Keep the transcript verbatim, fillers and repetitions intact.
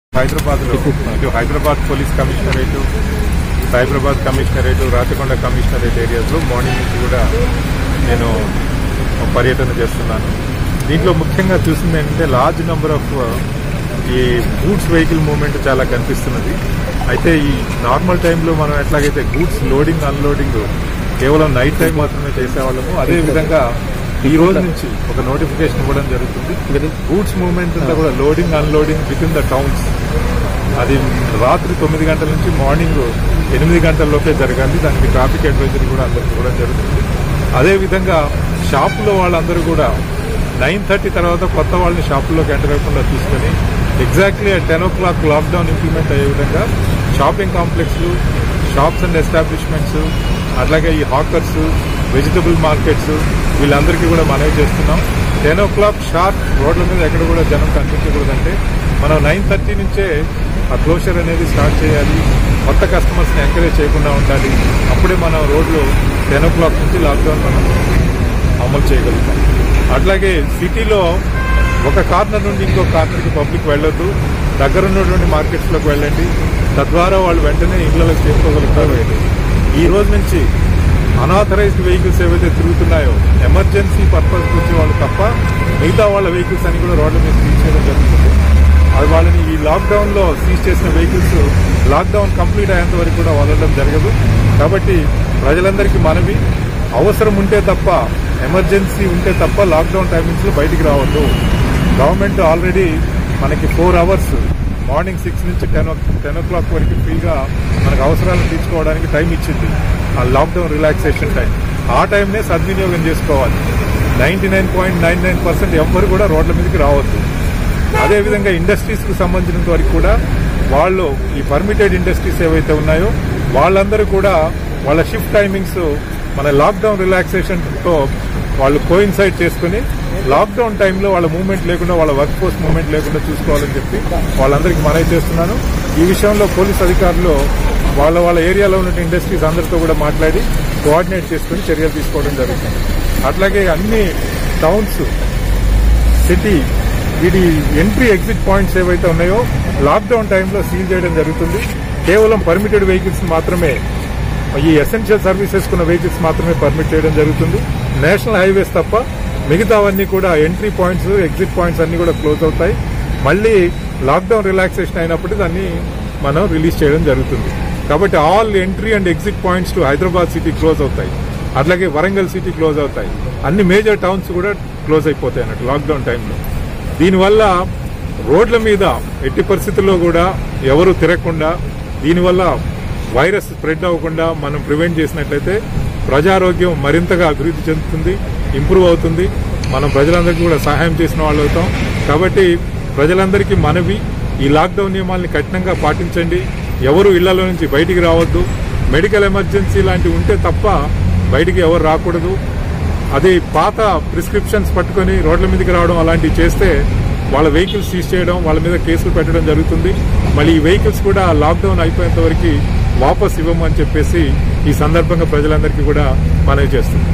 హైదరాబాద్ లో ఇటు Hyderabad police commissionerate, Cyberabad commissionerate, Rachakonda commissionerate areas లో మార్నింగ్ నుంచి కూడా నేను పర్యటన చేస్తున్నాను. దీంట్లో ముఖ్యంగా చూసింది ఏంటంటే లార్జ్ నెంబర్ ఆఫ్ ఈ గూడ్స్ వెహికల్ మూవ్మెంట్ చాలా కనిపిస్తున్నది. అయితే ఈ నార్మల్ టైంలో మనం ఎట్లాగైతే గూడ్స్ లోడింగ్ అన్లోడింగ్ కేవలం నైట్ టైం మాత్రమే చేసేవాళ్ళము, అదే విధంగా ఈ రోజు నుంచి ఒక నోటిఫికేషన్ ఇవ్వడం జరుగుతుంది. గూడ్స్ మూవ్మెంట్ అంతా కూడా loading unloading within the towns అది రాత్రి తొమ్మిది గంటల నుంచి మార్నింగ్ ఎనిమిది గంటల లోపే జరగాలి. దానికి ట్రాఫిక్ అడ్వైజరీ కూడా అందరికి ఇవ్వడం జరుగుతుంది. అదేవిధంగా షాపులో వాళ్ళందరూ కూడా నైన్ థర్టీ తర్వాత కొత్త వాళ్ళని షాపుల్లోకి ఎంటర్ అవ్వకుండా చూసుకొని exactly ten o'clock lockdown implement అయ్యే విధంగా షాపింగ్ కాంప్లెక్స్లు, షాప్స్ అండ్ ఎస్టాబ్లిష్మెంట్స్, అట్లాగే ఈ హాకర్స్, వెజిటబుల్ మార్కెట్స్ వీళ్ళందరికీ కూడా మనవి చేస్తున్నాం. టెన్ ఓ క్లాక్ షార్ప్ రోడ్ల మీద ఎక్కడ కూడా జనం కనిపించకూడదంటే మనం నైన్ థర్టీ నుంచే ఆ క్లోజర్ అనేది స్టార్ట్ చేయాలి. కొత్త కస్టమర్స్ని ఎంకరేజ్ చేయకుండా ఉండాలి. అప్పుడే మనం రోడ్లు టెన్ ఓ క్లాక్ నుంచి లాక్డౌన్ మనం అమలు చేయగలుగుతాం. అట్లాగే సిటీలో ఒక కార్నర్ నుండి ఇంకో కార్నర్కి పబ్లిక్ వెళ్ళొద్దు. దగ్గరున్నటువంటి మార్కెట్స్లోకి వెళ్ళండి. తద్వారా వాళ్ళు వెంటనే ఇళ్లలోకి చేసుకోగలుగుతారు. ఈ రోజు నుంచి అనాథరైజ్డ్ వెహికల్స్ ఏవైతే తిరుగుతున్నాయో ఎమర్జెన్సీ పర్పస్ వచ్చే వాళ్ళు తప్ప మిగతా వాళ్ళ వెహికల్స్ అని కూడా రోడ్ల మీద సీజ్ చేయడం జరుగుతుంది. అది వాళ్ళని ఈ లాక్డౌన్ లో సీజ్ చేసిన వెహికల్స్ లాక్డౌన్ కంప్లీట్ అయ్యేంత వరకు కూడా వదలడం జరగదు. కాబట్టి ప్రజలందరికీ మనవి, అవసరం ఉంటే తప్ప, ఎమర్జెన్సీ ఉంటే తప్ప లాక్డౌన్ టైమింగ్స్ లో బయటికి రావద్దు. గవర్నమెంట్ ఆల్రెడీ మనకి ఫోర్ అవర్స్ మార్నింగ్ సిక్స్ నుంచి టెన్ టెన్ ఓ క్లాక్ వరకు ఫ్రీగా మనకు అవసరాలను తీర్చుకోవడానికి టైం ఇచ్చింది, ఆ లాక్డౌన్ రిలాక్సేషన్ టైం. ఆ టైంనే సద్వినియోగం చేసుకోవాలి. Ninety nine point nine nine percent ఎవ్వరు కూడా రోడ్ల మీదకి రావద్దు. అదేవిధంగా ఇండస్ట్రీస్ కు సంబంధించినంత వరకు కూడా వాళ్ళు ఈ పర్మిటెడ్ ఇండస్ట్రీస్ ఏవైతే ఉన్నాయో వాళ్ళందరూ కూడా వాళ్ళ షిఫ్ట్ టైమింగ్స్ మన లాక్డౌన్ రిలాక్సేషన్ తో వాళ్ళు కోయిన్సైడ్ చేసుకుని లాక్డౌన్ టైంలో వాళ్ళ మూవ్మెంట్ లేకుండా, వాళ్ళ వర్క్ ఫోర్స్ మూవ్మెంట్ లేకుండా చూసుకోవాలని చెప్పి వాళ్ళందరికీ మనవి చేస్తున్నాను. ఈ విషయంలో పోలీస్ అధికారులు వాళ్ళ వాళ్ళ ఏరియాలో ఉన్న ఇండస్ట్రీస్ అందరితో కూడా మాట్లాడి కోఆర్డినేట్ చేసుకుని చర్యలు తీసుకోవడం జరుగుతుంది. అట్లాగే అన్ని టౌన్స్, సిటీ వీటి ఎంట్రీ ఎగ్జిట్ పాయింట్స్ ఏవైతే ఉన్నాయో లాక్డౌన్ టైంలో సీల్ చేయడం జరుగుతుంది. కేవలం పర్మిటెడ్ వెహికల్స్ మాత్రమే, ఈ ఎసెన్షియల్ సర్వీసెస్ కున్న వెహికల్స్ మాత్రమే పర్మిట్ చేయడం జరుగుతుంది. నేషనల్ హైవేస్ తప్ప మిగతావన్నీ కూడా ఎంట్రీ పాయింట్స్, ఎగ్జిట్ పాయింట్స్ అన్ని కూడా క్లోజ్ అవుతాయి. మళ్లీ లాక్డౌన్ రిలాక్సేషన్ అయినప్పుడు దాన్ని మనం రిలీజ్ చేయడం జరుగుతుంది. కాబట్టి all entry and exit points to Hyderabad city close అవుతాయి. అట్లాగే వరంగల్ సిటీ క్లోజ్ అవుతాయి. అన్ని మేజర్ టౌన్స్ కూడా క్లోజ్ అయిపోతాయి అన్నట్టు లాక్డౌన్ టైంలో. దీనివల్ల రోడ్ల మీద ఎట్టి పరిస్థితుల్లో కూడా ఎవరు తిరగకుండా, దీనివల్ల వైరస్ స్ప్రెడ్ అవ్వకుండా మనం ప్రివెంట్ చేసినట్లయితే ప్రజారోగ్యం మరింతగా అభివృద్ధి చెందుతుంది, ఇంప్రూవ్ అవుతుంది. మనం ప్రజలందరికీ కూడా సహాయం చేసిన వాళ్ళు అవుతాం. కాబట్టి ప్రజలందరికీ మనవి, ఈ లాక్డౌన్ నియమాల్ని కఠినంగా పాటించండి. ఎవరు ఇళ్లలో నుంచి బయటికి రావద్దు. మెడికల్ ఎమర్జెన్సీ లాంటివి ఉంటే తప్ప బయటికి ఎవరు రాకూడదు. అది పాత ప్రిస్క్రిప్షన్స్ పట్టుకుని రోడ్ల మీదకి రావడం అలాంటివి చేస్తే వాళ్ళ వెహికల్స్ సీజ్ చేయడం, వాళ్ళ మీద కేసులు పెట్టడం జరుగుతుంది. మళ్ళీ ఈ వెహికల్స్ కూడా లాక్డౌన్ అయిపోయేంత వరకు వాపస్ ఇవ్వమని చెప్పేసి ఈ సందర్భంగా ప్రజలందరికీ కూడా మనవి చేస్తుంది.